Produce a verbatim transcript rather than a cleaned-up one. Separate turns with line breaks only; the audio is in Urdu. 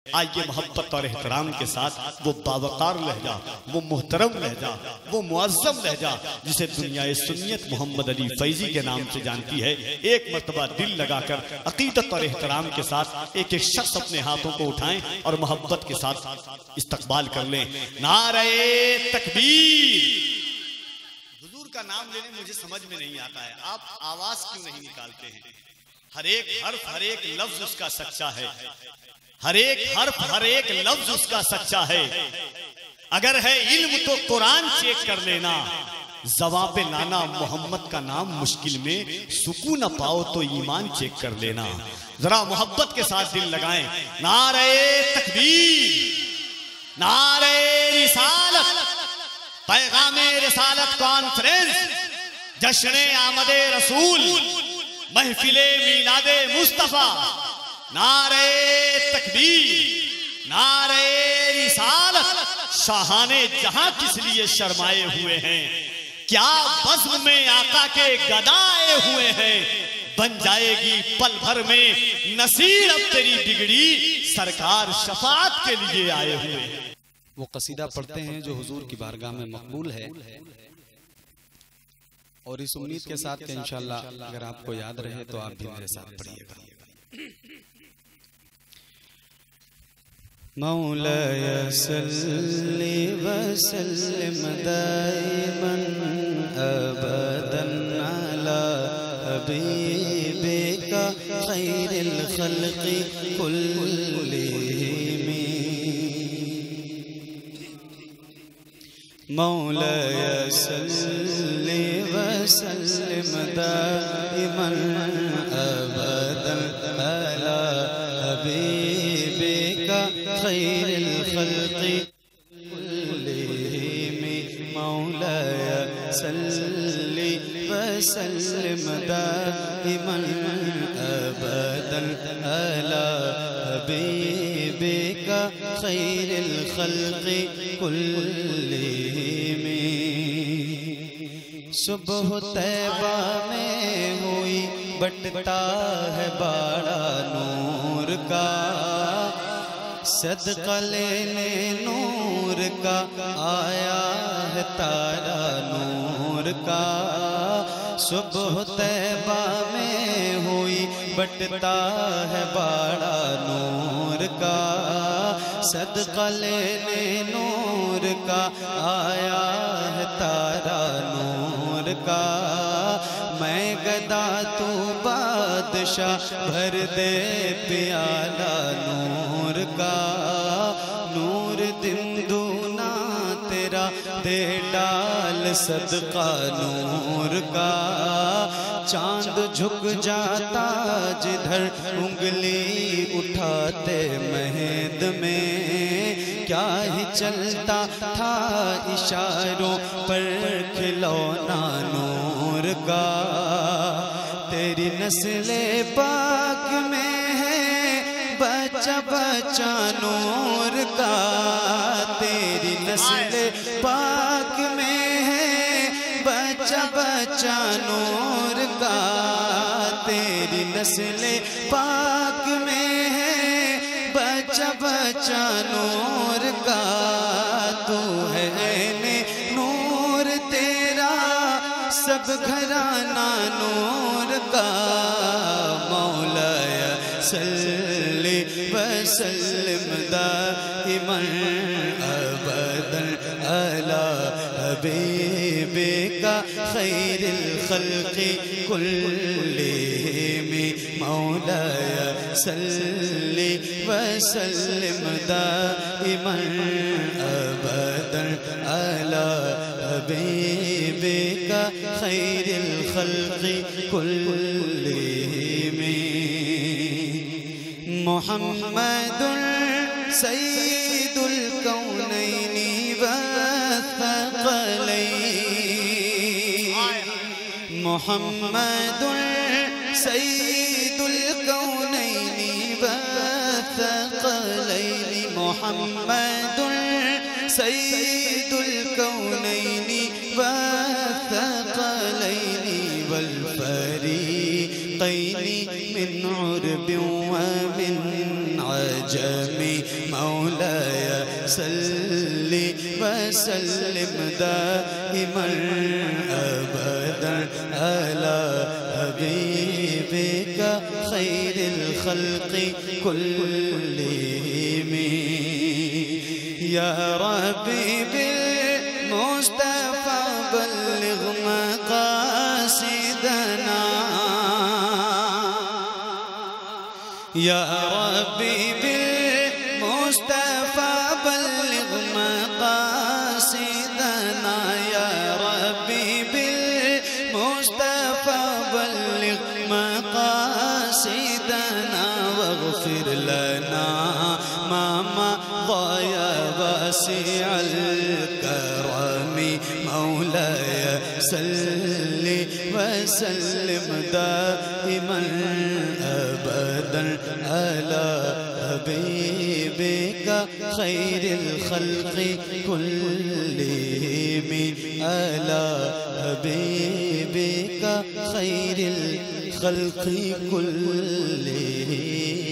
آئیے محبت اور احترام کے ساتھ وہ باوقار لہجہ، وہ محترم لہجہ، وہ معظم لہجہ جسے دنیا سنیت محمد علی فیضی کے نام سے جانتی ہے، ایک مرتبہ دل لگا کر عقیدت اور احترام کے ساتھ ایک ایک شخص اپنے ہاتھوں کو اٹھائیں اور محبت کے ساتھ استقبال کر لیں۔ نعرہ تکبیر! حضور کا نام لینے مجھے سمجھ میں نہیں آتا ہے، آپ آواز کیوں نہیں نکالتے ہیں؟ ہر ایک حرف، ہر ایک لفظ اس کا سچا ہے، ہر ایک حرف، ہر ایک لفظ اس کا سچا ہے۔ اگر ہے علم تو قرآن چیک کر لینا، زباں پہ لانا محمد کا نام مشکل میں، سکون نہ پاؤ تو ایمان چیک کر لینا۔ ذرا محبت کے ساتھ دل لگائیں۔ نعرہ تکبیر! نعرہ رسالت! پیغام رسالت کانفرنس، جشن آمد رسول، محفل میلاد مصطفیٰ، نعرہ تکبیر، نعرہ رسالت! شاہان جہاں کس لیے شرمائے ہوئے ہیں، کیا بزم میں آقا کے گدائے ہوئے ہیں، بن جائے گی پل بھر میں نصیر اب تیری بگڑی، سرکار شفاعت کے لیے آئے ہوئے ہیں۔
وہ قصیدہ پڑھتے ہیں جو حضور کی بارگاہ میں مقبول ہے، اور اس امید کے ساتھ کہ انشاءاللہ اگر آپ کو یاد رہے تو آپ بھی میرے ساتھ پڑھیے گا۔ مولا صلی وسلم دائما ابدا علی حبیبک خیر الخلق کلہم۔ مولا صلی وسلم دائما ابدا علی حبیبک خیر الخلق کلہم۔ مولا صلی وسلم دائما ابدا علی حبیبک خیر الخلق کلہم۔ صبح طیبہ میں ہوئی بٹتا ہے باڑا نور کا، صدقہ لینے نور کا آیا ہے تارا نور کا۔ صبح طیبہ میں ہوئی بٹتا ہے باڑا نور کا، صدقہ لینے نور کا آیا ہے تارا نور کا۔ میں گدا تو بادشاہ بھر دے پیالہ نور کا، نور دن دونا تیرا دے ڈال صدقہ نور کا۔ چاند جھک جاتا جدھر انگلی اٹھاتے مہد میں، کیا ہی چلتا تھا اشاروں پر کھلونا نور کا۔ تیری نسل پاک میں ہے بچہ بچہ نور کا، تیری نسل پاک میں ہے بچہ بچہ نور کا، تیری نسل پاک میں ہے بچہ بچہ نور کا۔ تو ہے عین نور تیرا سب گھرانہ نور کا۔ مولا صلی وسلم دائما ابدا علی حبیبک خیر الخلق کلہم۔ مولا صلی وسلم دائما ابدا علی حبیبک خیر الخلق کلہم۔ محمد سید الکونین والثقلین، محمد سید الکونین والثقلین، محمد سید الکونین والثقلین والفریقین من عرب ومن عجم
مولاي صل وسلم دائما أبدا على حبيبك خير الخلق كلهم يا ربي بالمصطفى بلغ مقاصدنا يا ربي بالمصطفى بلغ مقاصدنا يا ربي بالمصطفى بلغ مقاصدنا واغفر لنا ما مضى يا واسع الكرم مولاي صل وسلم دائما أبدا على حبيبك خير الخلق كلهم على حبيبك خير الخلق كلهم